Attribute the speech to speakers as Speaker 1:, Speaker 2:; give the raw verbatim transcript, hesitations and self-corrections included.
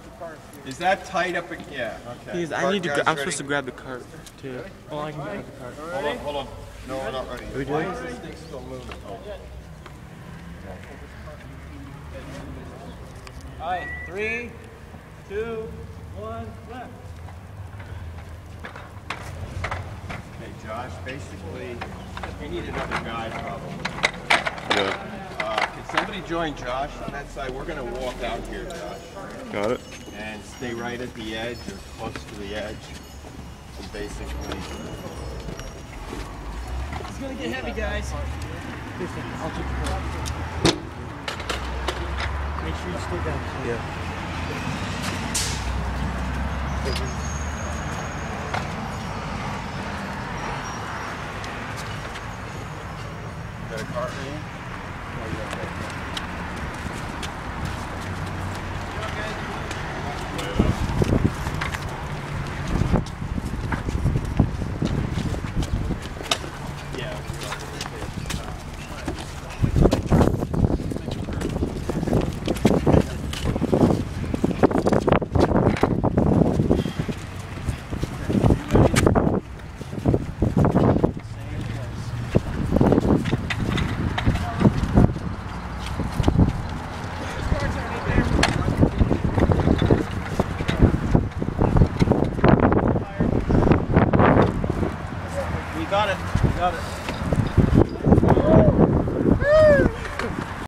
Speaker 1: Is that tight up? Yeah. Okay.
Speaker 2: Please, I need to. Gra I'm supposed to grab the cart too. Oh, I can grab the cart.
Speaker 1: Hold on, hold on. No, we're not ready.
Speaker 2: Are we doing?
Speaker 1: Why is this thing still moving? Oh.
Speaker 3: All right, three, two, one, left.
Speaker 1: Okay, Josh. Basically, we need another guy, probably.
Speaker 4: Yeah.
Speaker 1: Uh, can somebody join Josh on that side? We're gonna walk out here, Josh.
Speaker 4: Got it.
Speaker 1: And stay right at the edge or close to the edge. And basically.
Speaker 3: It's gonna get heavy, guys.
Speaker 2: I'll take the cart. Make sure you stay down. Yeah.
Speaker 1: Got a cart in? Oh, you okay?
Speaker 3: Got it. Got it.